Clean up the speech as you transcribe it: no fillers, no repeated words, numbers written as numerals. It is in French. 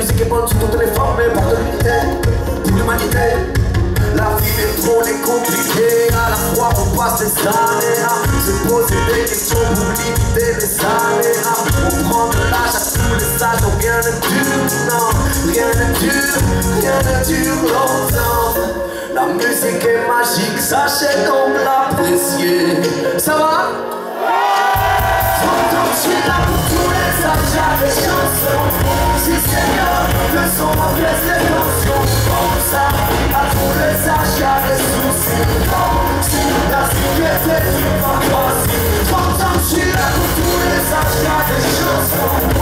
musique est bonne sous toutes les formes, mais pas de l'unité, pour l'humanité. La vie est trop compliquée, à la fois on passe les années à se poser des questions pour limiter les années à on prend de l'âge à tous les âges, donc rien ne dure, non, rien ne dure longtemps. La musique est magique, sachez donc l'apprécier. Ça va? Donc je suis là pour tous les âges, à des chansons. Si Seigneur, le son remplace les tensions. Comme ça, à tous les âges, à des soucis. Si la sécurité, tu vas croiser. Donc je suis là pour tous les âges, à des chansons.